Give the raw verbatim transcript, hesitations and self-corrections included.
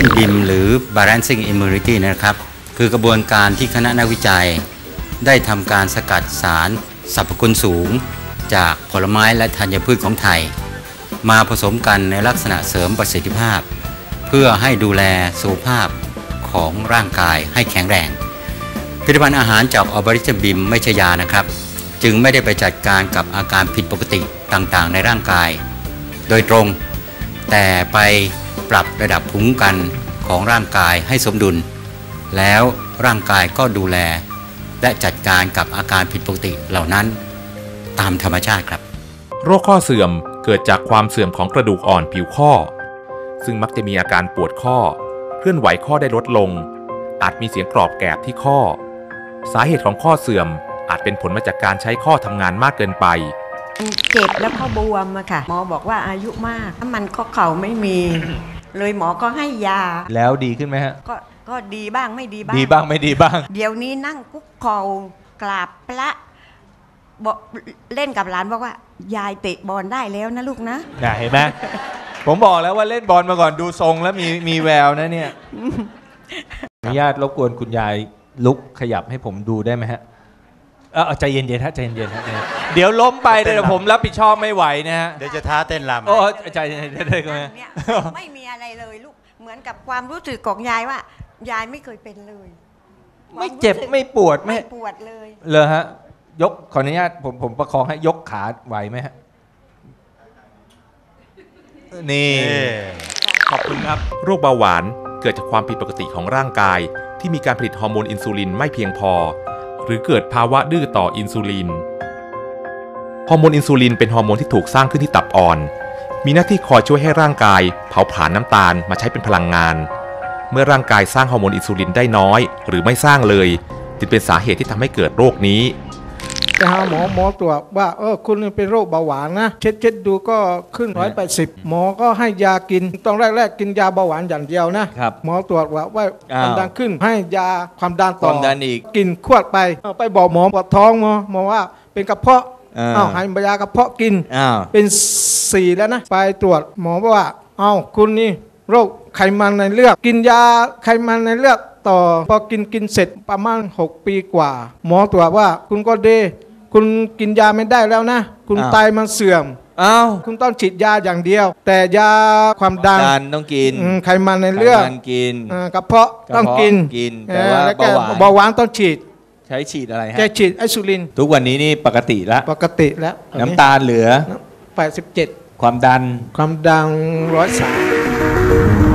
Aboriginal บี ไอ เอ็ม หรือ Balancing Immunity นะครับคือกระบวนการที่คณะนักวิจัยได้ทำการสกัดสารสรรพคุณสูงจากผลไม้และธัญพืชของไทยมาผสมกันในลักษณะเสริมประสิทธิภาพเพื่อให้ดูแลสุขภาพของร่างกายให้แข็งแรงผลิตภัณฑ์อาหารจาก Aboriginal บี ไอ เอ็ม ไม่ใช่ยานะครับจึงไม่ได้ไปจัดการกับอาการผิดปกติต่างๆในร่างกายโดยตรงแต่ไปปรับระดับภูมิคุ้มกันของร่างกายให้สมดุลแล้วร่างกายก็ดูแลและจัดการกับอาการผิดปกติเหล่านั้นตามธรรมชาติครับโรคข้อเสื่อมเกิดจากความเสื่อมของกระดูกอ่อนผิวข้อซึ่งมักจะมีอาการปวดข้อเคลื่อนไหวข้อได้ลดลงอาจมีเสียงกรอบแกรบที่ข้อสาเหตุของข้อเสื่อมอาจเป็นผลมาจากการใช้ข้อทำงานมากเกินไปเจ็บแล้วข้อบวมอะค่ะหมอบอกว่าอายุมากถ้ามันข้อเข่าไม่มีเลยหมอก็ให้ยาแล้วดีขึ้นไหมฮะก็ก็ดีบ้างไม่ดีบ้างดีบ้างไม่ดีบ้างเดี๋ยวนี้นั่งคุกเข่ากราบพระบอกเล่นกับหลานบอกว่ายายเตะบอลได้แล้วนะลูกนะเห็นไหม ผมบอกแล้วว่าเล่นบอลมาก่อนดูทรงแล้วมีมีแววนะเนี่ยอนุญาตรบกวนคุณยายลุกขยับให้ผมดูได้ไหมฮะเออใจเย็นๆฮะใจเย็นๆฮะเดี๋ยวล้มไปเดี๋ยวผมรับผิดชอบไม่ไหวนะฮะเดี๋ยวจะท้าเต้นรำโอ้ใจเย็นๆได้ไหมเนี่ยไม่มีอะไรเลยลูกเหมือนกับความรู้สึกของยายว่ายายไม่เคยเป็นเลยไม่เจ็บไม่ปวดไม่ปวดเลยเลยฮะยกขออนุญาตผมผมประคองให้ยกขาไหวไหมฮะนี่ขอบคุณครับโรคเบาหวานเกิดจากความผิดปกติของร่างกายที่มีการผลิตฮอร์โมนอินซูลินไม่เพียงพอหรือเกิดภาวะดื้อต่ออินซูลินฮอร์โมนอินซูลินเป็นฮอร์โมนที่ถูกสร้างขึ้นที่ตับอ่อนมีหน้าที่คอยช่วยให้ร่างกายเผาผลาญน้ำตาลมาใช้เป็นพลังงานเมื่อร่างกายสร้างฮอร์โมนอินซูลินได้น้อยหรือไม่สร้างเลยจึงเป็นสาเหตุที่ทำให้เกิดโรคนี้ไปหาหมอหมอตรวจว่าเออคุณเป็นโรคเบาหวานนะเช็ดเช็ดดูก็ขึ้นร้อยแปดสิบหมอก็ให้ยากินตอนแรกๆกินยาเบาหวานอย่างเดียวนะหมอตรวจว่าว่าความดันขึ้นให้ยาความดันต่อกินขวดไปไปบอกหมอปวดท้องหมอหมอว่าเป็นกระเพาะอ้าวให้ยากระเพาะกินเป็นสี่แล้วนะไปตรวจหมอว่าอ้าวคุณนี่โรคไขมันในเลือดกินยาไขมันในเลือดต่อพอกินกินเสร็จประมาณหกปีกว่าหมอตรวจว่าคุณก็เดคุณกินยาไม่ได้แล้วนะคุณไตมันเสื่อมอ้าวคุณต้องฉีดยาอย่างเดียวแต่ยาความดันต้องกินไขมันในเลือดกินกระเพาะต้องกินกินแต่ว่าเบาหวานต้องฉีดใช้ฉีดอะไรฮะใช้ฉีดอินซูลินทุกวันนี้นี่ปกติแล้วปกติแล้วน้ำตาลเหลือแปดสิบเจ็ดความดันความดันร้อยสาม